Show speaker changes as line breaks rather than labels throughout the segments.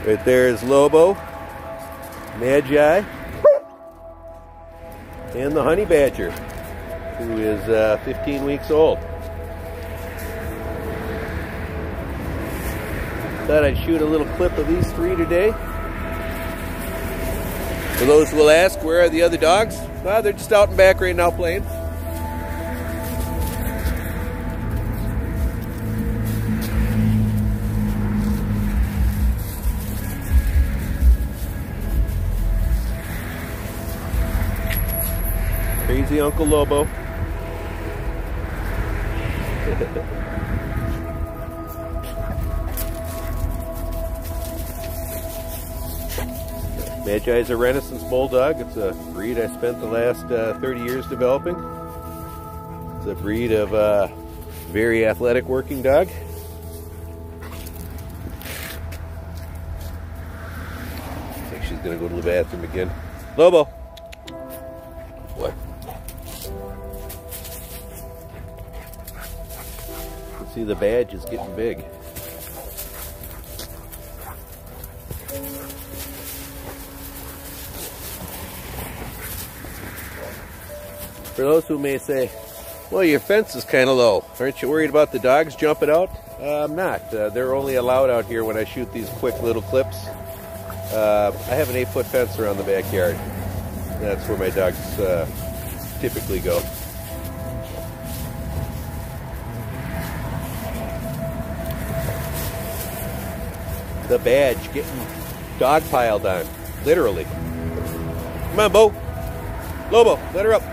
Right there is Lobo, Magi, and the honey badger, who is 15 weeks old. Thought I'd shoot a little clip of these three today. For those who will ask, where are the other dogs? Well, they're just out and back right now playing. Crazy Uncle Lobo. Magi is a Renascence Bulldog. It's a breed I spent the last 30 years developing. It's a breed of very athletic working dog. I think she's going to go to the bathroom again. Lobo! What? You can see the badge is getting big. For those who may say, well, your fence is kind of low. Aren't you worried about the dogs jumping out? I'm not. They're only allowed out here when I shoot these quick little clips. I have an 8-foot fence around the backyard. That's where my dogs typically go. The badge getting dog piled on, literally. Come on, Bo. Lobo, let her up.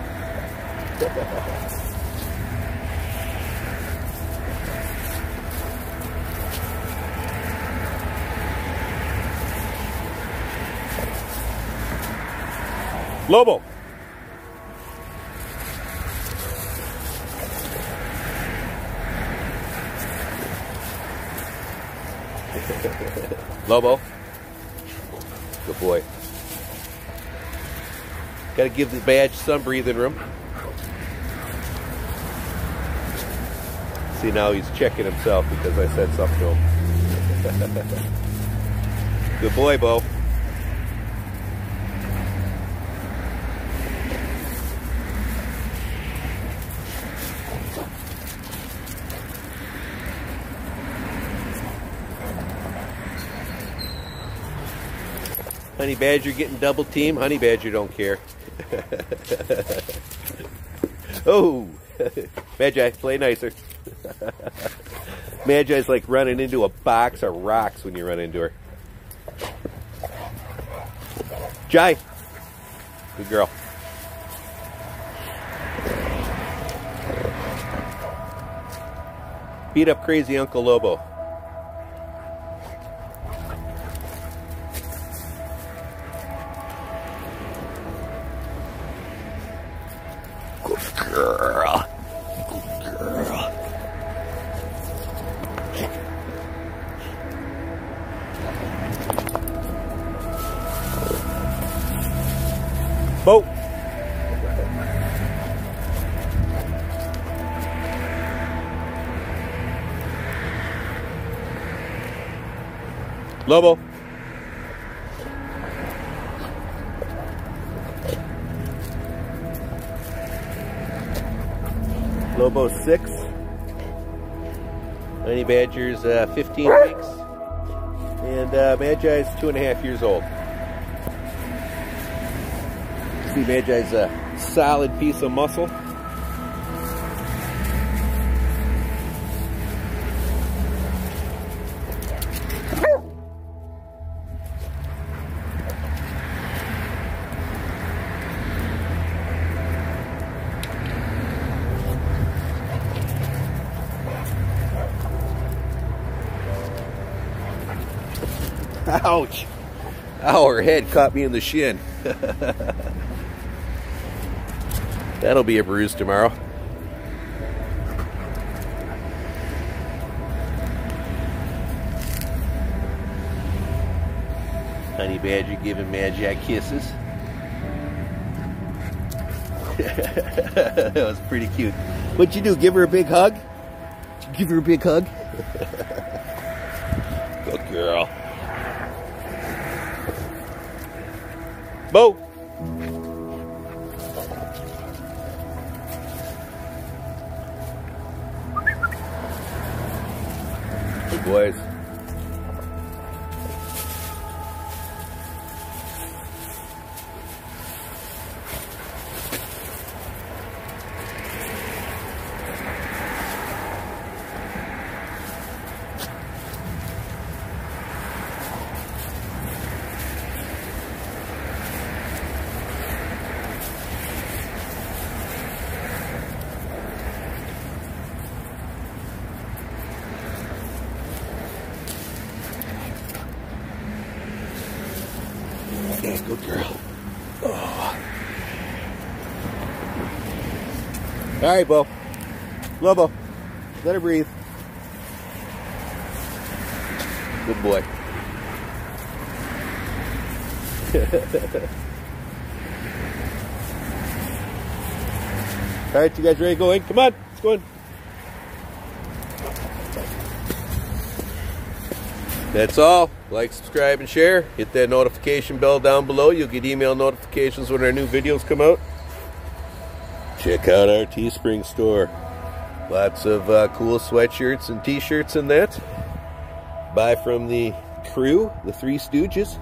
Lobo. Lobo. Good boy. Got to give the badge some breathing room. See, now he's checking himself because I said something to him. Good boy, Bo. Honey badger getting double team. Honey badger don't care. Oh, Magi, play nicer. Magi's like running into a box of rocks when you run into her. Jai, good girl. Beat up crazy Uncle Lobo. Good girl. Good girl. Bo. Lobo. Lobo's 6. Honey badger's 15 weeks. And Magi's 2.5 years old. See, Magi's a solid piece of muscle. Ouch! Ow, her head caught me in the shin. That'll be a bruise tomorrow. Honey badger giving Magi kisses. That was pretty cute. What'd you do? Give her a big hug? Did you give her a big hug? Good girl. Bo. Good boys. Yes, good girl. Oh. All right, Bo. Lobo, let her breathe. Good boy. All right, you guys ready to go in? Come on, let's go in. That's all. Like, subscribe, and share. Hit that notification bell down below. You'll get email notifications when our new videos come out. Check out our Teespring store. Lots of cool sweatshirts and t-shirts in that. Buy from the crew, the Three Stooges.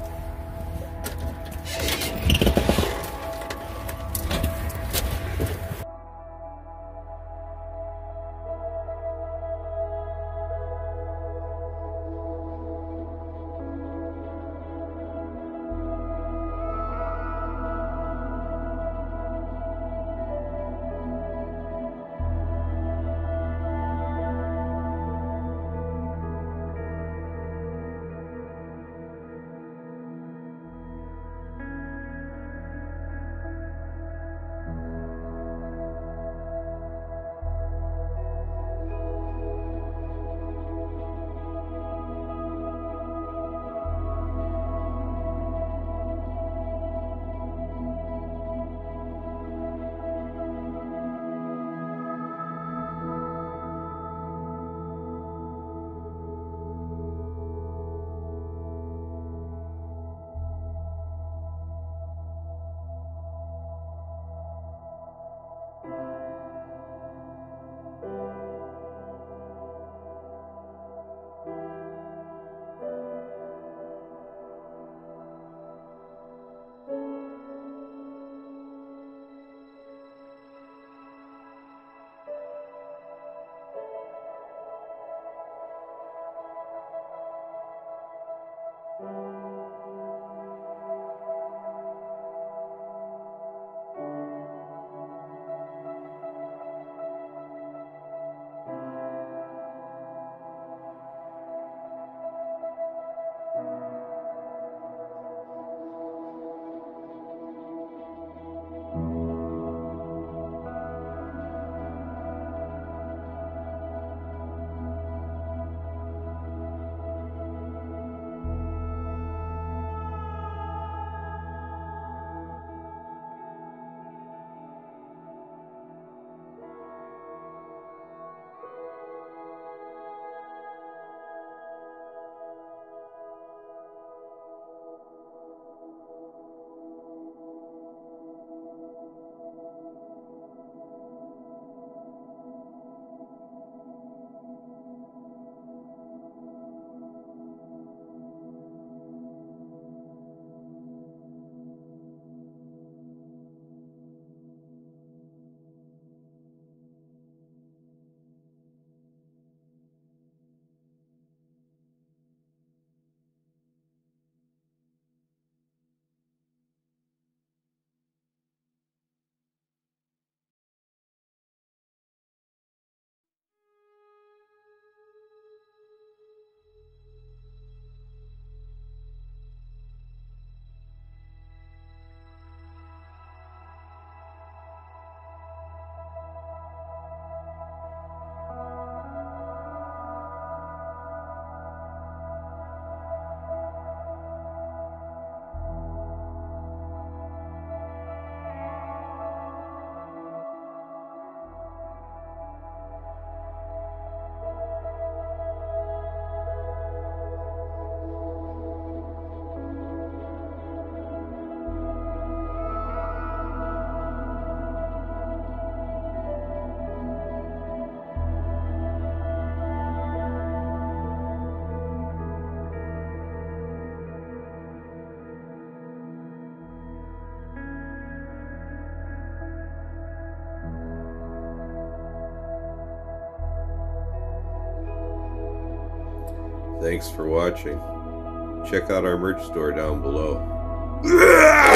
Thanks for watching. Check out our merch store down below.